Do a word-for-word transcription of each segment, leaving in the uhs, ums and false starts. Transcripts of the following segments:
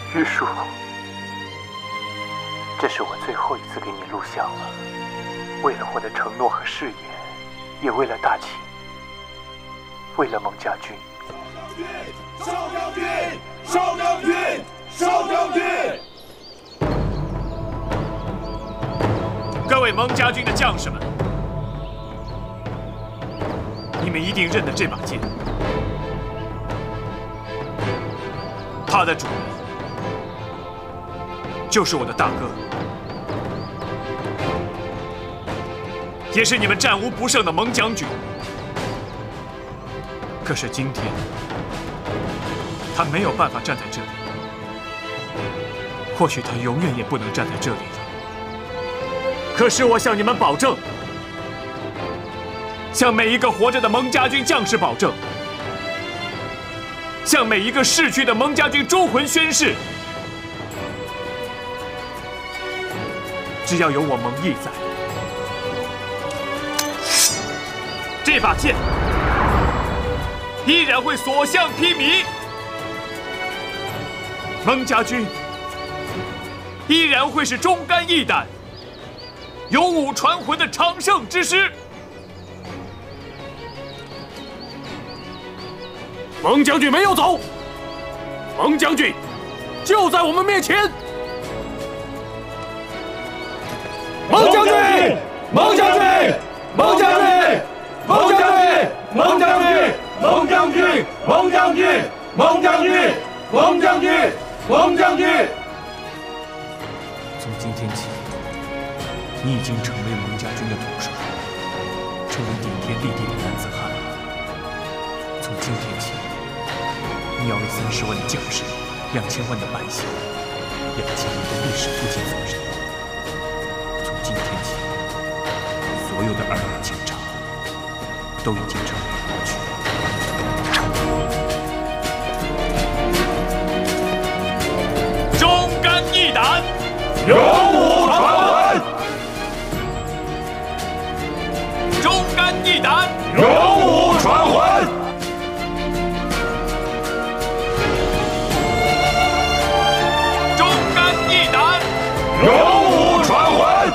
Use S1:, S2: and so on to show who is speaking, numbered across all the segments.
S1: 玉树，这是我最后一次给你录像了。为了我的承诺和誓言，也为了大秦，为了蒙家军。
S2: 少将军，少将军，少将军！
S3: 各位蒙家军的将士们，你们一定认得这把剑，它的主人就是我的大哥，也是你们战无不胜的蒙将军。可是今天，他没有办法站在这里，或许他永远也不能站在这里了。可是我向你们保证，向每一个活着的蒙家军将士保证，向每一个逝去的蒙家军忠魂宣誓，只要有我蒙毅在，这把剑依然会所向披靡，蒙家军依然会是忠肝义胆、勇武传魂的昌盛之师。
S4: 蒙将军没有走，蒙将军就在我们面前。
S2: 蒙将军，蒙将军，蒙将军，蒙将军，蒙将军，蒙将军，蒙将军，蒙将军，蒙将军，蒙将军。
S3: 从今天起，你已经成为蒙家军的统帅，成为顶天立地的男子汉了。从今天起，你要为三十万的将士、两千万的百姓、两千年的历史负起责任。从今天起，所有的尔虞警察都已经成为过去。忠肝义胆，
S2: 勇武传魂，
S3: 忠肝义胆，
S2: 勇武传魂。
S3: 忠肝义胆，
S2: 勇武传魂，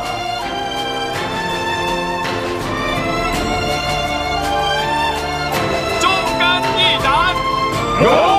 S3: 忠肝义胆。
S2: 勇